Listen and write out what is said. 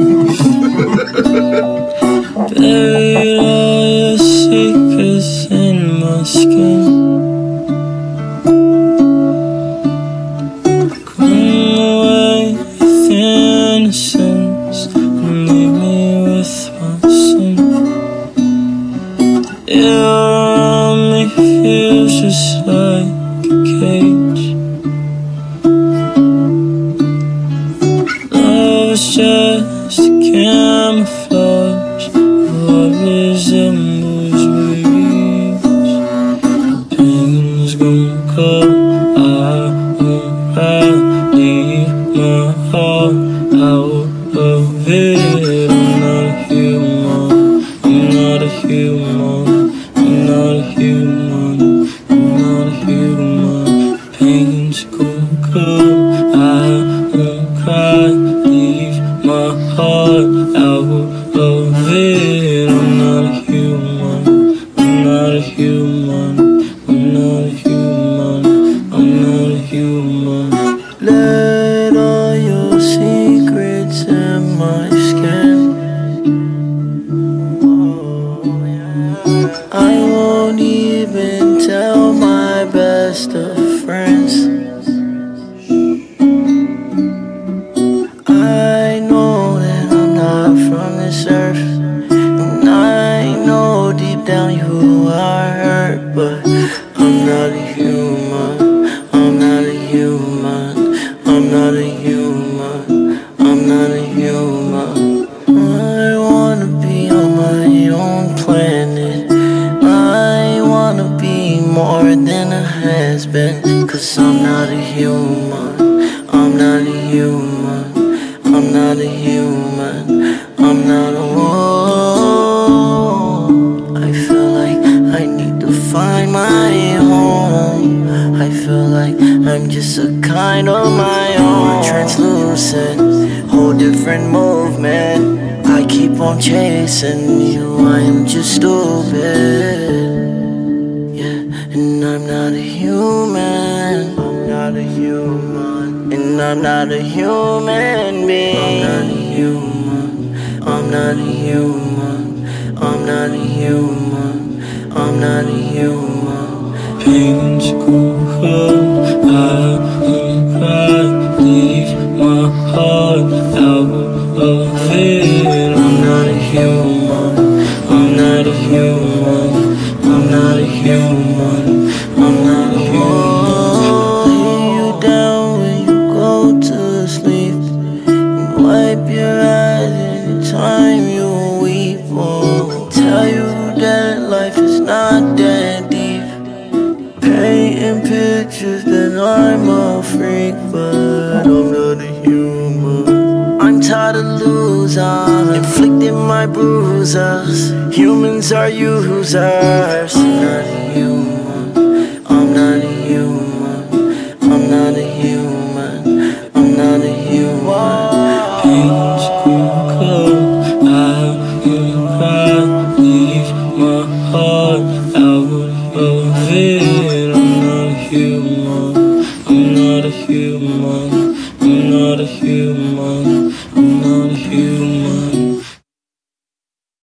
Buried all your secrets in my skin. Come away with innocence and leave me with my sin. You around me feels just like a cage. Love is just a camouflage. What resembles reach. Pain's gonna come. I won't leave my heart out of it. I'm not a human. I'm not a human. I'm not a human. I'm not a human. Pain's gonna come. I won't cry. Leave my heart out of it. I'm not a human. I'm not a human. I'm not a human. I'm not a human. Let all your secrets in my skin. Oh, yeah. I won't even tell my best of friends. I know that I'm not from this earth, and I know deep down you are hurt, but I'm not a human. I'm not a human. I'm not a human. I'm not a human. I wanna be on my own planet. I wanna be more than a has-been, 'cause I'm not a human. I'm not a human. I'm not a human. I'm not a woman. I feel like I need to find my home. I feel like I'm just a kind of my own. Translucent, whole different movement. I keep on chasing you, I am just stupid. Yeah, and I'm not a human. I'm not a human. And I'm not a human being. I'm not a human. I'm not a human. I'm not a human. I'm not a human. Pain's gonna come. I won't cry. Leave my heart out of it. I'm not a human. I'm not a human. I'm not a human. I'm not a human. Lay you down when you go to sleep, and wipe your eyes anytime you weep. Oh, tell you that life is not that deep. Painting pictures that I'm a freak, but I'm not a human. I'm tired of losing, inflicting my bruises. Humans are users. I'm not